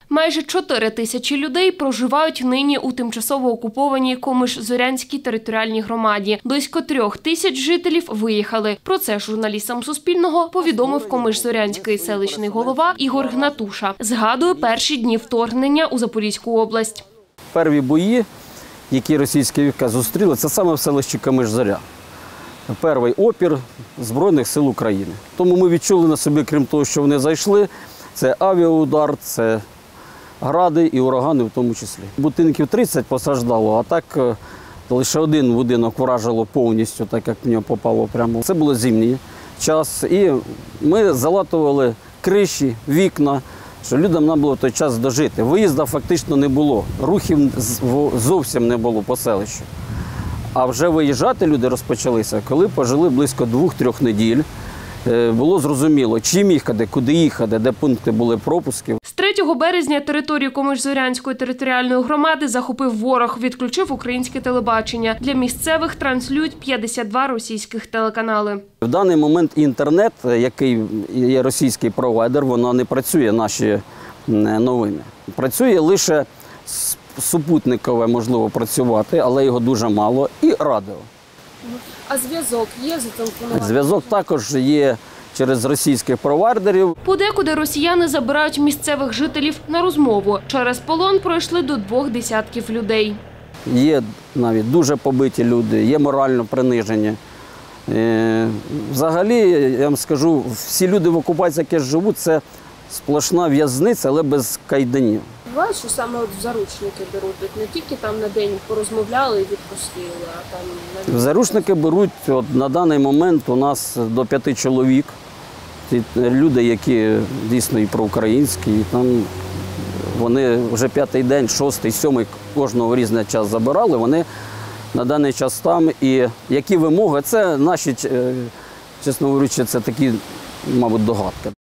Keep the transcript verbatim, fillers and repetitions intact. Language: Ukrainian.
Майже чотири тисячі людей проживають нині у тимчасово окупованій Комиш-Зорянській територіальній громаді. Близько трьох тисяч жителів виїхали. Про це журналістам Суспільного повідомив Комиш-Зорянський селищний голова Ігор Гнатуша. Згадує перші дні вторгнення у Запорізьку область. Перві бої, які російські війська зустріли, це саме в селищі Комиш-Зоря. Перший опір Збройних сил України. Тому ми відчули на собі, крім того, що вони зайшли, це авіаудар, це гради і урагани в тому числі. Будинків тридцять постраждало, а так лише один будинок вражило повністю, так як в нього попало прямо. Це було зимній час. І ми залатували криші, вікна, що людям нам було в той час дожити. Виїзду фактично не було, рухів зовсім не було по селищу. А вже виїжджати люди розпочалися, коли пожили близько двох-трьох неділь. Було зрозуміло, чим їхати, куди їхати, де пункти були пропусків. З третього березня територію Комиш-Зорянської територіальної громади захопив ворог, відключив українське телебачення. Для місцевих транслюють п'ятдесят два російських телеканали. В даний момент інтернет, який є російський провайдер, воно не працює, наші новини. Працює лише супутникове, можливо, працювати, але його дуже мало, і радіо. А зв'язок є зателефонувати? Зв'язок також є через російських провайдерів. Подекуди росіяни забирають місцевих жителів на розмову. Через полон пройшли до двох десятків людей. Є навіть дуже побиті люди, є морально принижені. Взагалі, я вам скажу, всі люди в окупації, які живуть, це сплошна в'язниця, але без кайданів. Буває, що саме от в заручники беруть, не тільки там на день порозмовляли і відпустили, а там... На... В заручники беруть, от, на даний момент у нас до п'яти чоловік. Люди, які дійсно і проукраїнські, і там вони вже п'ятий день, шостий, сьомий, кожного в різний час забирали, вони на даний час там. І які вимоги, це наші, чесно говорячи, це такі, мабуть, догадки.